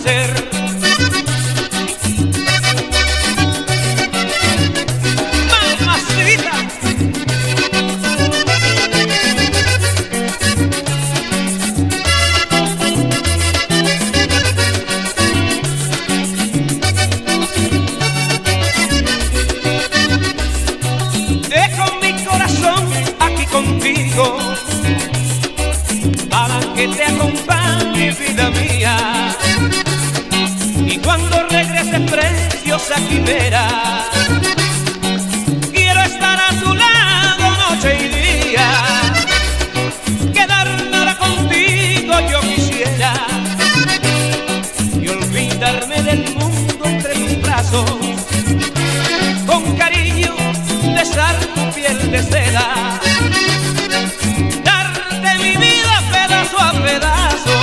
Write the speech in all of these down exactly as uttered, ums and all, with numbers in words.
nacer. Mamacita. Dejo mi corazón aquí contigo para que te acompañe, vida mía. Y cuando regrese preciosa quimera, quiero estar a tu lado noche y día. Quedármela contigo yo quisiera y olvidarme del mundo entre tus brazos. Con cariño besar tu piel de seda, darte mi vida pedazo a pedazo.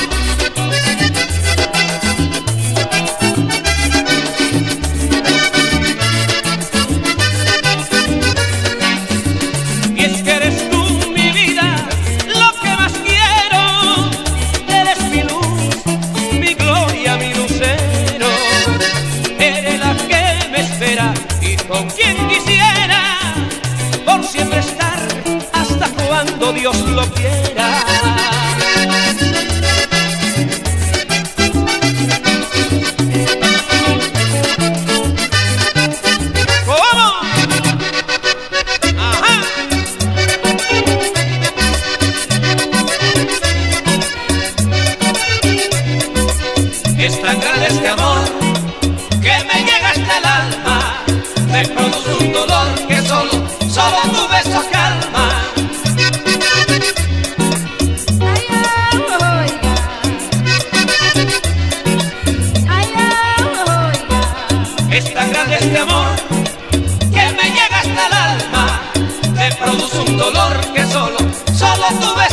Y es que eres tú mi vida, lo que más quiero. Eres mi luz, mi gloria, mi lucero. Eres la que me espera y con quien quisiera por siempre estar hasta cuando Dios lo quiera. ¿Cómo? Ajá. Es tan grande este amor que me llega hasta el alma. Me produce un dolor que solo, solo tu beso calma. Ay, oiga. Ay, oiga. Es tan grande este amor que me llega hasta el alma. Me produce un dolor que solo, solo tu beso